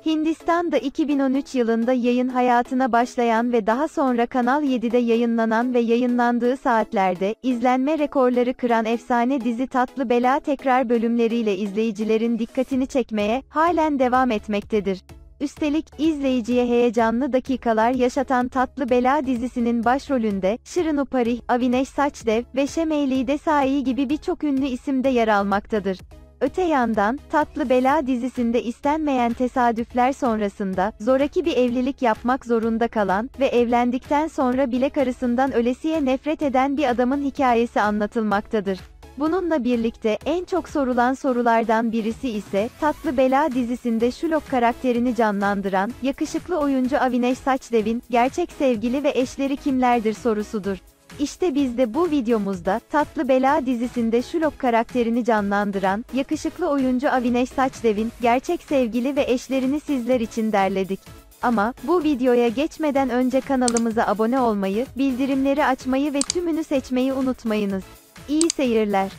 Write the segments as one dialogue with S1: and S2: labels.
S1: Hindistan'da 2013 yılında yayın hayatına başlayan ve daha sonra Kanal 7'de yayınlanan ve yayınlandığı saatlerde, izlenme rekorları kıran efsane dizi Tatlı Bela tekrar bölümleriyle izleyicilerin dikkatini çekmeye, halen devam etmektedir. Üstelik, izleyiciye heyecanlı dakikalar yaşatan Tatlı Bela dizisinin başrolünde, Shrinu Parikh, Avinash Sachdev ve Shameli Desai gibi birçok ünlü isim de yer almaktadır. Öte yandan, Tatlı Bela dizisinde istenmeyen tesadüfler sonrasında, zoraki bir evlilik yapmak zorunda kalan ve evlendikten sonra bile karısından ölesiye nefret eden bir adamın hikayesi anlatılmaktadır. Bununla birlikte, en çok sorulan sorulardan birisi ise, Tatlı Bela dizisinde Sherlock karakterini canlandıran, yakışıklı oyuncu Avinash Sachdev'in, gerçek sevgili ve eşleri kimlerdir sorusudur. İşte biz de bu videomuzda, Tatlı Bela dizisinde Sherlock karakterini canlandıran, yakışıklı oyuncu Avinash Sachdev'in, gerçek sevgili ve eşlerini sizler için derledik. Ama, bu videoya geçmeden önce kanalımıza abone olmayı, bildirimleri açmayı ve tümünü seçmeyi unutmayınız. İyi seyirler.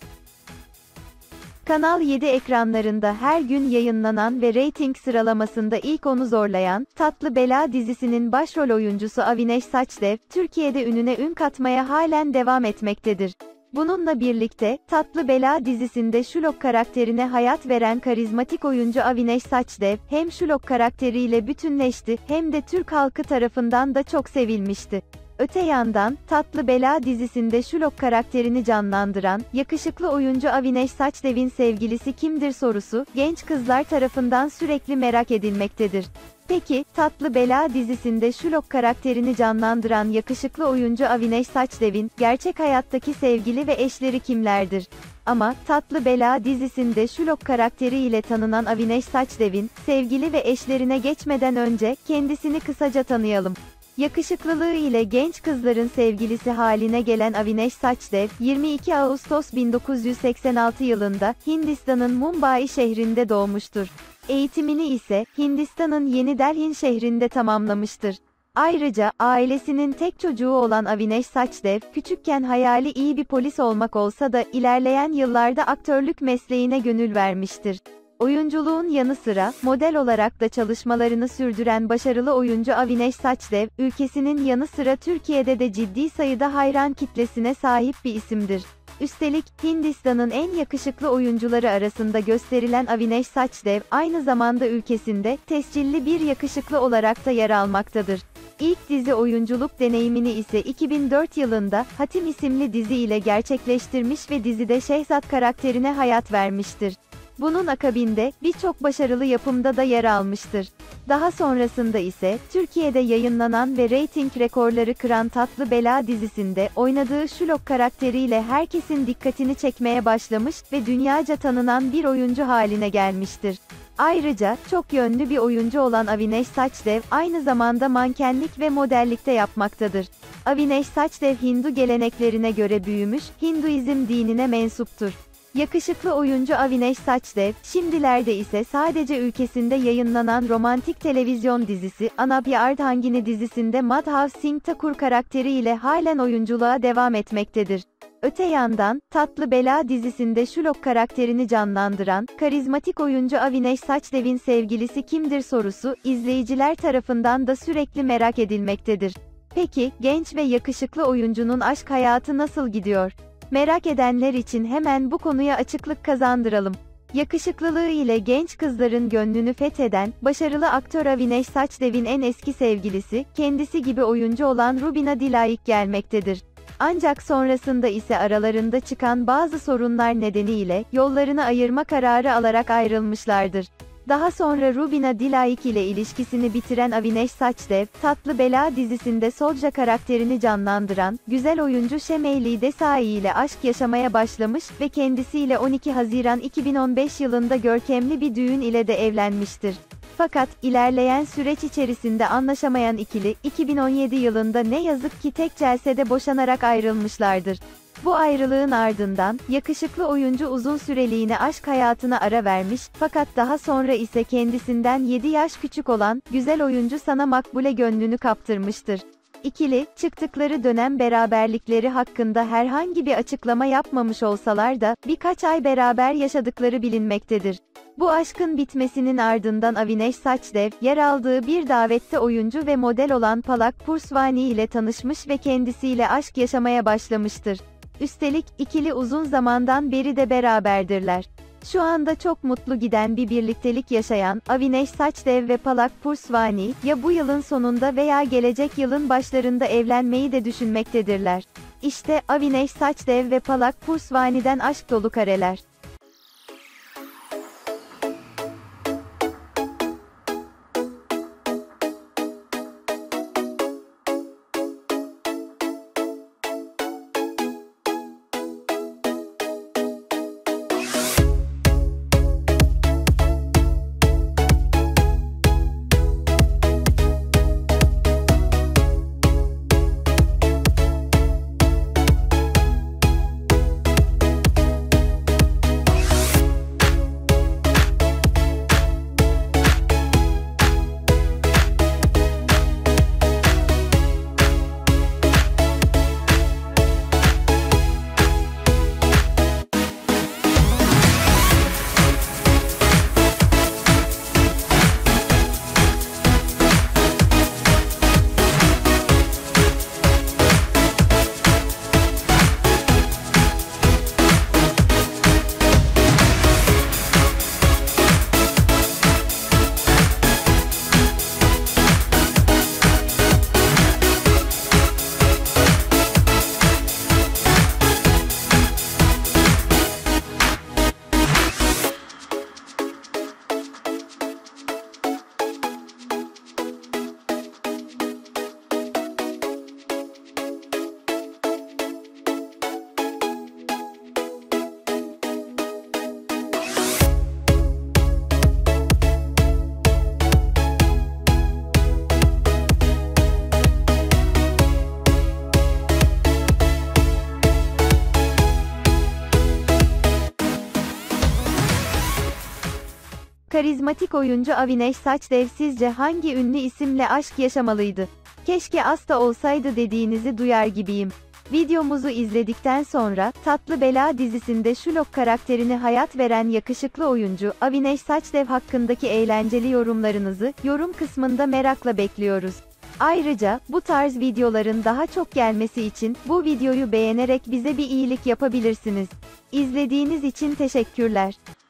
S1: Kanal 7 ekranlarında her gün yayınlanan ve reyting sıralamasında ilk onu zorlayan, Tatlı Bela dizisinin başrol oyuncusu Avinash Sachdev, Türkiye'de ününe ün katmaya halen devam etmektedir. Bununla birlikte, Tatlı Bela dizisinde Sherlock karakterine hayat veren karizmatik oyuncu Avinash Sachdev, hem Sherlock karakteriyle bütünleşti, hem de Türk halkı tarafından da çok sevilmişti. Öte yandan, Tatlı Bela dizisinde Sherlock karakterini canlandıran, yakışıklı oyuncu Avinash Sachdev'in sevgilisi kimdir sorusu, genç kızlar tarafından sürekli merak edilmektedir. Peki, Tatlı Bela dizisinde Sherlock karakterini canlandıran yakışıklı oyuncu Avinash Sachdev'in, gerçek hayattaki sevgili ve eşleri kimlerdir? Ama, Tatlı Bela dizisinde Sherlock karakteriyle tanınan Avinash Sachdev'in, sevgili ve eşlerine geçmeden önce, kendisini kısaca tanıyalım. Yakışıklılığı ile genç kızların sevgilisi haline gelen Avinash Sachdev, 22 Ağustos 1986 yılında, Hindistan'ın Mumbai şehrinde doğmuştur. Eğitimini ise, Hindistan'ın Yeni Delhi şehrinde tamamlamıştır. Ayrıca, ailesinin tek çocuğu olan Avinash Sachdev, küçükken hayali iyi bir polis olmak olsa da, ilerleyen yıllarda aktörlük mesleğine gönül vermiştir. Oyunculuğun yanı sıra, model olarak da çalışmalarını sürdüren başarılı oyuncu Avinash Sachdev, ülkesinin yanı sıra Türkiye'de de ciddi sayıda hayran kitlesine sahip bir isimdir. Üstelik, Hindistan'ın en yakışıklı oyuncuları arasında gösterilen Avinash Sachdev, aynı zamanda ülkesinde, tescilli bir yakışıklı olarak da yer almaktadır. İlk dizi oyunculuk deneyimini ise 2004 yılında, Hatim isimli dizi ile gerçekleştirmiş ve dizide Şehzat karakterine hayat vermiştir. Bunun akabinde, birçok başarılı yapımda da yer almıştır. Daha sonrasında ise, Türkiye'de yayınlanan ve reyting rekorları kıran Tatlı Bela dizisinde, oynadığı Sherlock karakteriyle herkesin dikkatini çekmeye başlamış ve dünyaca tanınan bir oyuncu haline gelmiştir. Ayrıca, çok yönlü bir oyuncu olan Avinash Sachdev, aynı zamanda mankenlik ve modellikte yapmaktadır. Avinash Sachdev Hindu geleneklerine göre büyümüş, Hinduizm dinine mensuptur. Yakışıklı oyuncu Avinash Sachdev, şimdilerde ise sadece ülkesinde yayınlanan romantik televizyon dizisi, Anabya Ardhangini dizisinde Madhav Singh Thakur karakteriyle halen oyunculuğa devam etmektedir. Öte yandan, Tatlı Bela dizisinde Sherlock karakterini canlandıran, karizmatik oyuncu Avinash Sachdev'in sevgilisi kimdir sorusu, izleyiciler tarafından da sürekli merak edilmektedir. Peki, genç ve yakışıklı oyuncunun aşk hayatı nasıl gidiyor? Merak edenler için hemen bu konuya açıklık kazandıralım. Yakışıklılığı ile genç kızların gönlünü fetheden, başarılı aktör Avinash Sachdev'in en eski sevgilisi, kendisi gibi oyuncu olan Rubina Dilayik gelmektedir. Ancak sonrasında ise aralarında çıkan bazı sorunlar nedeniyle, yollarını ayırma kararı alarak ayrılmışlardır. Daha sonra Rubina Dilayik ile ilişkisini bitiren Avinash Sachdev, Tatlı Bela dizisinde Solca karakterini canlandıran, güzel oyuncu Shameli Desai ile aşk yaşamaya başlamış ve kendisiyle 12 Haziran 2015 yılında görkemli bir düğün ile de evlenmiştir. Fakat, ilerleyen süreç içerisinde anlaşamayan ikili, 2017 yılında ne yazık ki tek celsede boşanarak ayrılmışlardır. Bu ayrılığın ardından, yakışıklı oyuncu uzun süreliğine aşk hayatına ara vermiş, fakat daha sonra ise kendisinden 7 yaş küçük olan, güzel oyuncu Sana Makbule gönlünü kaptırmıştır. İkili, çıktıkları dönem beraberlikleri hakkında herhangi bir açıklama yapmamış olsalar da, birkaç ay beraber yaşadıkları bilinmektedir. Bu aşkın bitmesinin ardından Avinash Sachdev, yer aldığı bir davette oyuncu ve model olan Palak Purswani ile tanışmış ve kendisiyle aşk yaşamaya başlamıştır. Üstelik, ikili uzun zamandan beri de beraberdirler. Şu anda çok mutlu giden bir birliktelik yaşayan Avinash Sachdev ve Palak Purswani, ya bu yılın sonunda veya gelecek yılın başlarında evlenmeyi de düşünmektedirler. İşte, Avinash Sachdev ve Palak Purswani'den aşk dolu kareler. Karizmatik oyuncu Avinash Sachdev sizce hangi ünlü isimle aşk yaşamalıydı? Keşke Asta olsaydı dediğinizi duyar gibiyim. Videomuzu izledikten sonra, Tatlı Bela dizisinde Sherlock karakterini hayat veren yakışıklı oyuncu Avinash Sachdev hakkındaki eğlenceli yorumlarınızı, yorum kısmında merakla bekliyoruz. Ayrıca, bu tarz videoların daha çok gelmesi için, bu videoyu beğenerek bize bir iyilik yapabilirsiniz. İzlediğiniz için teşekkürler.